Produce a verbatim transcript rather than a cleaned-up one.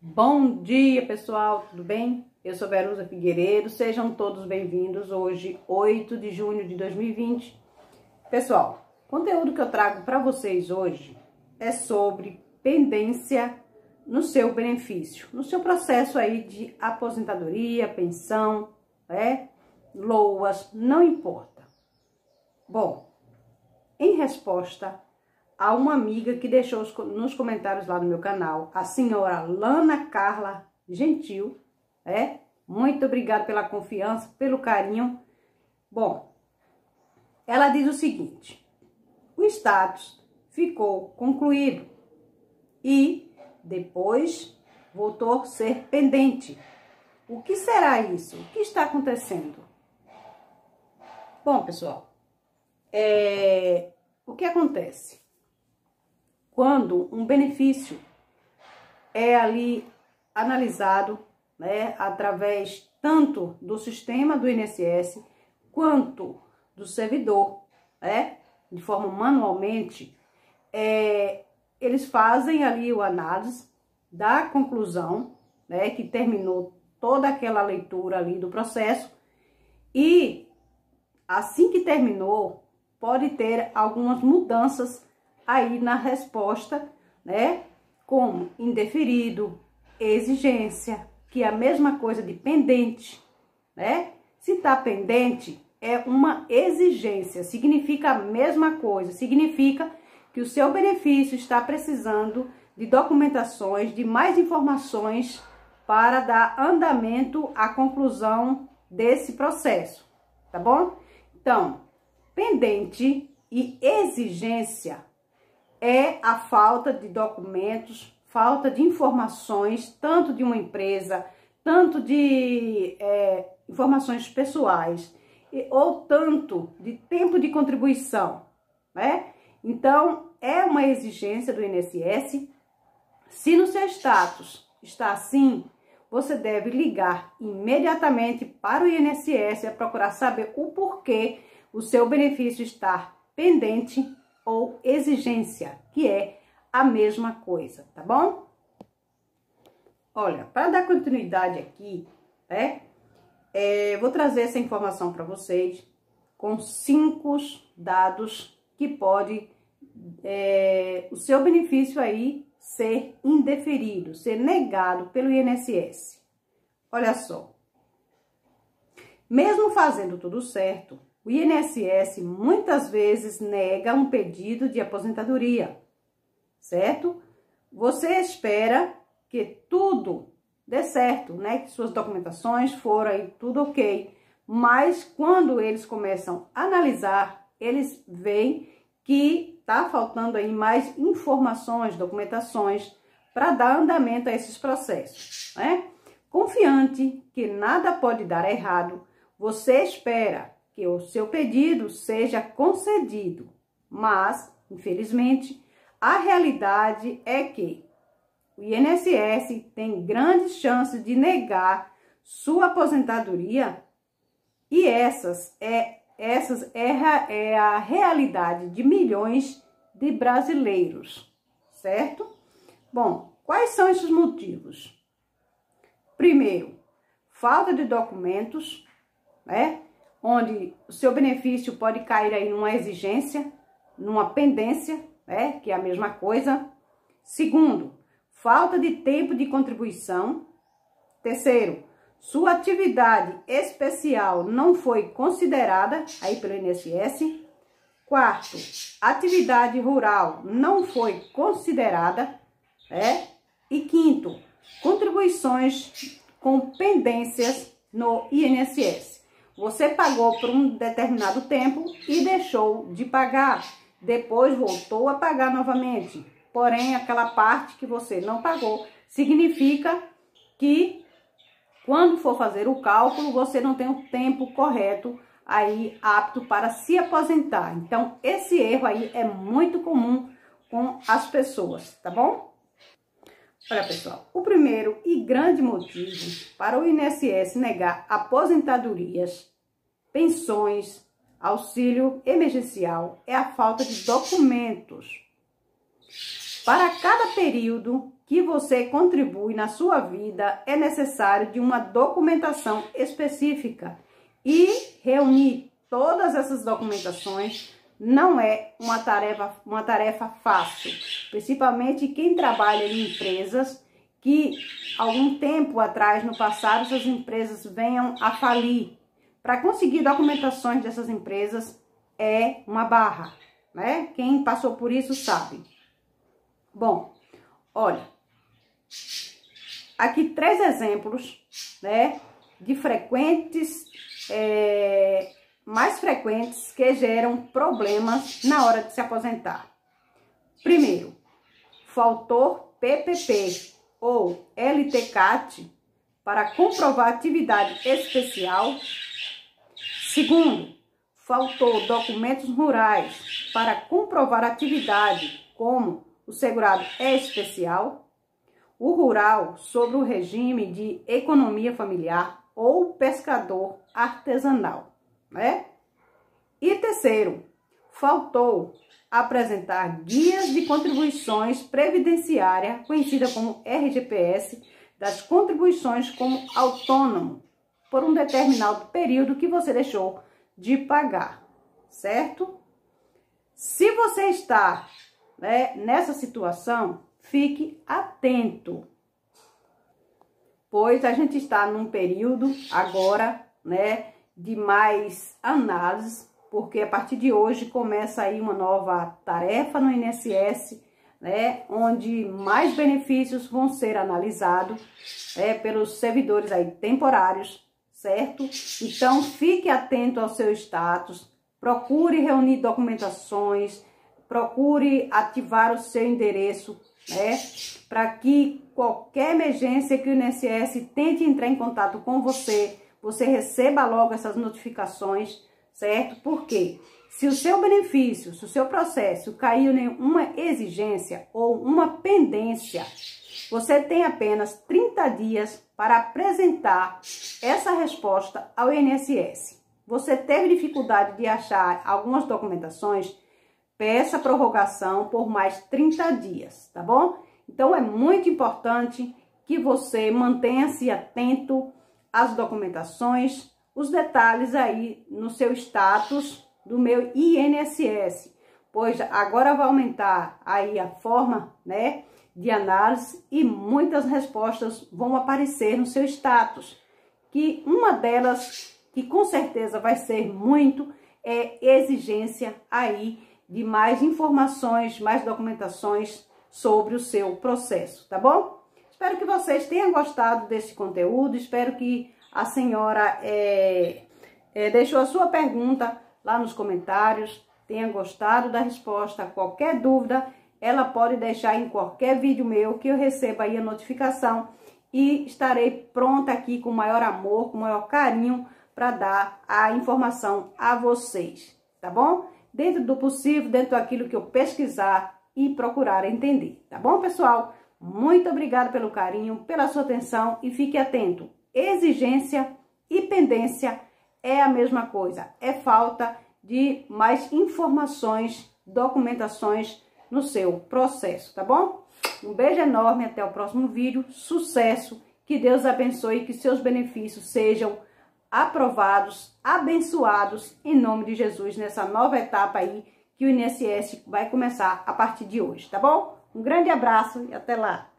Bom dia, pessoal, tudo bem? Eu sou Verusa Figueiredo, sejam todos bem-vindos. Hoje, oito de junho de dois mil e vinte. Pessoal, o conteúdo que eu trago para vocês hoje é sobre pendência no seu benefício, no seu processo aí de aposentadoria, pensão, né? Loas, não importa. Bom, em resposta a uma amiga que deixou nos comentários lá no meu canal, a senhora Lana Carla Gentil, é? Muito obrigada pela confiança, pelo carinho. Bom, ela diz o seguinte: o status ficou concluído e depois voltou a ser pendente. O que será isso? O que está acontecendo? Bom, pessoal, é... o que acontece? Quando um benefício é ali analisado, né, através tanto do sistema do I N S S quanto do servidor, né, de forma manualmente, é, eles fazem ali o análise da conclusão, né, que terminou toda aquela leitura ali do processo, e assim que terminou, pode ter algumas mudanças aí na resposta, né? Como indeferido, exigência, que é a mesma coisa de pendente, né? Se tá pendente, é uma exigência, significa a mesma coisa, significa que o seu benefício está precisando de documentações, de mais informações para dar andamento à conclusão desse processo, tá bom? Então, pendente e exigência é a falta de documentos, falta de informações, tanto de uma empresa, tanto de é, informações pessoais, ou tanto de tempo de contribuição, né? Então, é uma exigência do I N S S. Se no seu status está assim, você deve ligar imediatamente para o I N S S e procurar saber o porquê o seu benefício está pendente ou exigência, que é a mesma coisa, tá bom? Olha, para dar continuidade aqui, né, é, vou trazer essa informação para vocês com cinco dados que pode é, o seu benefício aí ser indeferido, ser negado pelo I N S S. Olha só, mesmo fazendo tudo certo, o I N S S muitas vezes nega um pedido de aposentadoria, certo? Você espera que tudo dê certo, né? Que suas documentações foram aí tudo ok. Mas quando eles começam a analisar, eles veem que tá faltando aí mais informações, documentações para dar andamento a esses processos, né? Confiante que nada pode dar errado, você espera que o seu pedido seja concedido, mas, infelizmente, a realidade é que o I N S S tem grandes chances de negar sua aposentadoria e essas é, essas é, é a realidade de milhões de brasileiros, certo? Bom, quais são esses motivos? Primeiro, falta de documentos, né? Onde o seu benefício pode cair aí numa exigência, numa pendência, né, que é a mesma coisa. Segundo, falta de tempo de contribuição. Terceiro, sua atividade especial não foi considerada aí pelo I N S S. Quarto, atividade rural não foi considerada, né? E quinto, contribuições com pendências no I N S S. Você pagou por um determinado tempo e deixou de pagar. Depois voltou a pagar novamente. Porém, aquela parte que você não pagou significa que quando for fazer o cálculo, você não tem o tempo correto aí apto para se aposentar. Então, esse erro aí é muito comum com as pessoas, tá bom? Olha, pessoal, o primeiro e grande motivo para o I N S S negar aposentadorias, pensões, auxílio emergencial é a falta de documentos. Para cada período que você contribui na sua vida, é necessário de uma documentação específica. E reunir todas essas documentações não é uma tarefa, uma tarefa fácil, principalmente quem trabalha em empresas que algum tempo atrás, no passado, essas empresas venham a falir. Para conseguir documentações dessas empresas é uma barra, né? Quem passou por isso sabe. Bom, olha, aqui três exemplos, né, de frequentes, é, mais frequentes que geram problemas na hora de se aposentar. Primeiro, faltou P P P ou L T C A T para comprovar atividade especial. Segundo, faltou documentos rurais para comprovar atividade, como o segurado é especial, o rural sobre o regime de economia familiar ou pescador artesanal, né? E terceiro, faltou apresentar guias de contribuições previdenciária, conhecida como R G P S, das contribuições como autônomo, por um determinado período que você deixou de pagar, certo? Se você está, né, nessa situação, fique atento, pois a gente está num período agora, né, de mais análise, porque a partir de hoje começa aí uma nova tarefa no I N S S, né, onde mais benefícios vão ser analisados, né, pelos servidores aí temporários, certo? Então, fique atento ao seu status, procure reunir documentações, procure ativar o seu endereço, né, para que qualquer emergência que o I N S S tente entrar em contato com você, você receba logo essas notificações, certo? Porque se o seu benefício, se o seu processo caiu em uma exigência ou uma pendência, você tem apenas trinta dias para apresentar essa resposta ao I N S S. Você teve dificuldade de achar algumas documentações, peça prorrogação por mais trinta dias, tá bom? Então, é muito importante que você mantenha-se atento às documentações, os detalhes aí no seu status do meu I N S S, pois agora vai aumentar aí a forma, né, de análise e muitas respostas vão aparecer no seu status, que uma delas, que com certeza vai ser muito, é exigência aí de mais informações, mais documentações sobre o seu processo, tá bom? Espero que vocês tenham gostado desse conteúdo, espero que a senhora é, é, deixou a sua pergunta lá nos comentários, tenha gostado da resposta. Qualquer dúvida, ela pode deixar em qualquer vídeo meu que eu receba aí a notificação e estarei pronta aqui com maior amor, com maior carinho para dar a informação a vocês, tá bom? Dentro do possível, dentro daquilo que eu pesquisar e procurar entender, tá bom, pessoal? Muito obrigada pelo carinho, pela sua atenção e fique atento. Exigência e pendência é a mesma coisa, é falta de mais informações, documentações no seu processo, tá bom? Um beijo enorme, até o próximo vídeo, sucesso, que Deus abençoe e que seus benefícios sejam aprovados, abençoados, em nome de Jesus, nessa nova etapa aí que o I N S S vai começar a partir de hoje, tá bom? Um grande abraço e até lá!